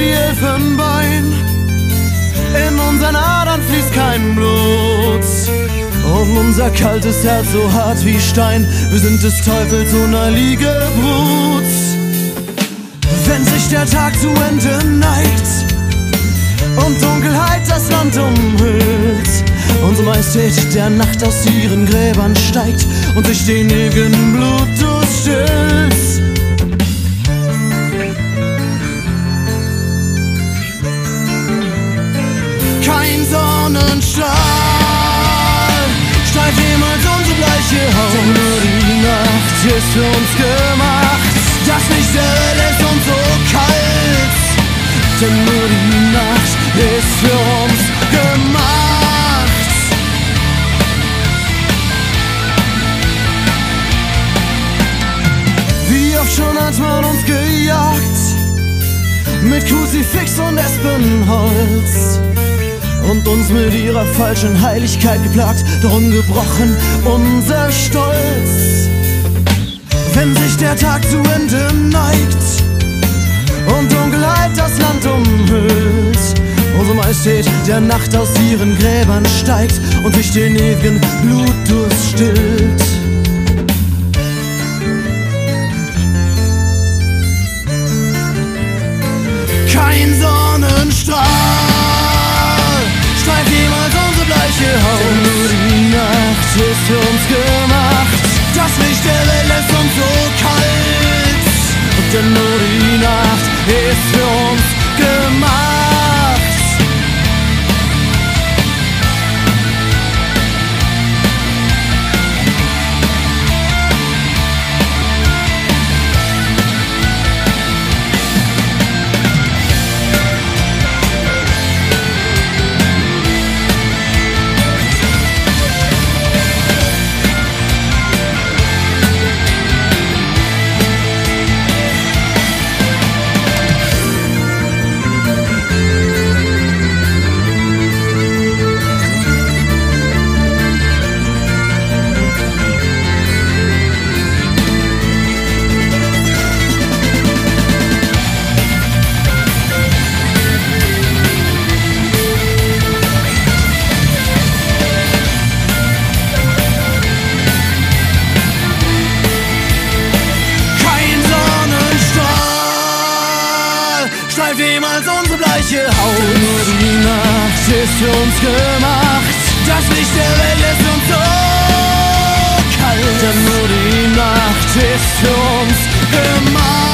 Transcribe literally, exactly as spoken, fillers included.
wie Elfenbein, in unseren Adern fließt kein Blut. Und unser kaltes Herz so hart wie Stein, wir sind des Teufels unheilige Brut. Wenn sich der Tag zu Ende neigt und Dunkelheit das Land umhüllt, unsere Majestät der Nacht aus ihren Gräbern steigt und sich den ewigen Blutdurst stillt. Kein Sonnenstrahl streift jemals unsere bleiche Haut, denn nur die Nacht ist für uns gemacht. Das Licht der Welt ist uns so kalt, denn nur die Nacht ist für uns gemacht. Wie oft schon hat man uns gejagt mit Kruzifix und Espenholz und uns mit ihrer falschen Heiligkeit geplagt, doch ungebrochen unser Stolz. Wenn sich der Tag zu Ende neigt und Dunkelheit das Land umhüllt, unsere Majestät der Nacht aus ihren Gräbern steigt und sich den ewigen Blutdurst stillt. Kein Sonnenstrahl streift jemals unsere bleiche Haut, denn nur die Nacht ist für uns gemacht. Das Licht der Welt lässt uns so kalt, denn nur die Nacht ist für uns gemacht. Streift jemals unsere bleiche Haut, denn nur die Nacht ist für uns gemacht. Das Licht der Welt lässt uns so kalt, denn nur die Nacht ist für uns gemacht.